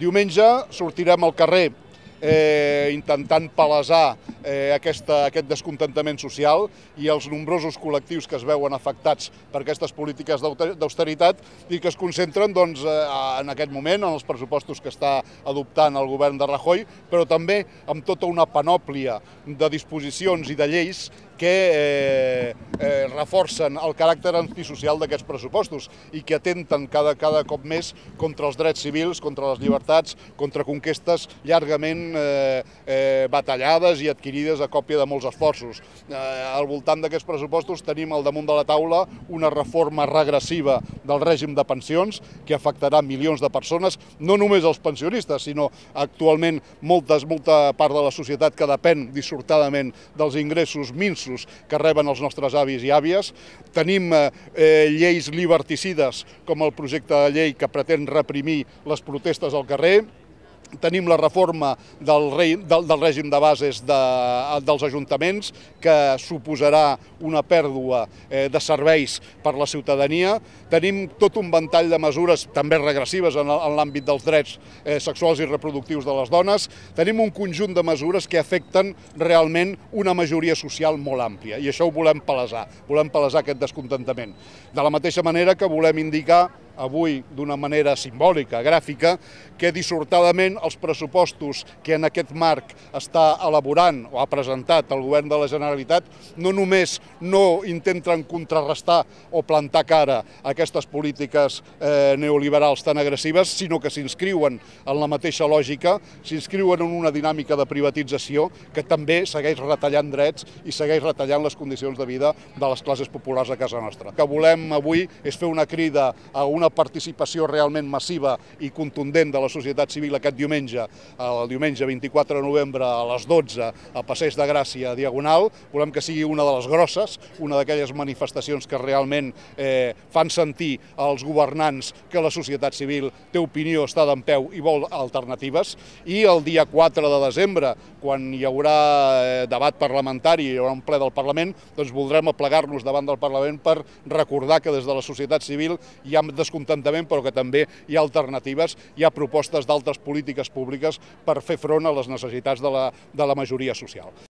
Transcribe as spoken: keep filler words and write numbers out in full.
Diumenge sortirem al carrer eh, intentant palesar eh, aquesta, aquest descontentament social i els nombrosos col·lectius que es veuen afectats per aquestes polítiques d'austeritat i que es concentren doncs, en aquest moment en els pressupostos que està adoptant el govern de Rajoy, però també amb tota una panòplia de disposicions i de lleis que eh, eh, reforcen el caràcter antisocial d'aquests pressupostos i que atenten cada, cada cop més contra els drets civils, contra les llibertats, contra conquestes llargament eh, eh, batallades i adquirides a còpia de molts esforços. Eh, al voltant d'aquests pressupostos tenim al damunt de la taula una reforma regressiva del règim de pensions que afectarà milions de persones, no només els pensionistes, sinó actualment moltes, molta part de la societat que depèn dissortadament dels ingressos minsos que reben els nostres avis i àvies. Tenim eh, lleis liberticides com el projecte de llei que pretén reprimir les protestes al carrer. Tenim la reforma del, rei, del, del règim de bases de, dels ajuntaments, que suposarà una pèrdua eh, de serveis per la ciutadania. Tenim tot un ventall de mesures també regressives en, en l'àmbit dels drets eh, sexuals i reproductius de les dones. Tenim un conjunt de mesures que afecten realment una majoria social molt àmplia i això ho volem palesar, volem palesar aquest descontentament. De la mateixa manera que volem indicar avui d'una manera simbòlica, gràfica, que dissortadament els pressupostos que en aquest marc està elaborant o ha presentat el govern de la Generalitat no només no intenten contrarrestar o plantar cara a aquestes polítiques eh, neoliberals tan agressives, sinó que s'inscriuen en la mateixa lògica, s'inscriuen en una dinàmica de privatització que també segueix retallant drets i segueix retallant les condicions de vida de les classes populars a casa nostra. El que volem avui és fer una crida a una participació realment massiva i contundent de la societat civil aquest diumenge, el diumenge vint-i-quatre de novembre a les dotze a Passeig de Gràcia Diagonal. Volem que sigui una de les grosses, una d'aquelles manifestacions que realment eh, fan sentir als governants que la societat civil té opinió, està dempeus i vol alternatives. I el dia quatre de desembre, quan hi haurà eh, debat parlamentari i hi haurà un ple del Parlament, doncs voldrem aplegar-nos davant del Parlament per recordar que des de la societat civil hi ha descontentament, però que també hi ha alternatives, hi ha propostes d'altres polítiques públiques per fer front a les necessitats de la, de la majoria social.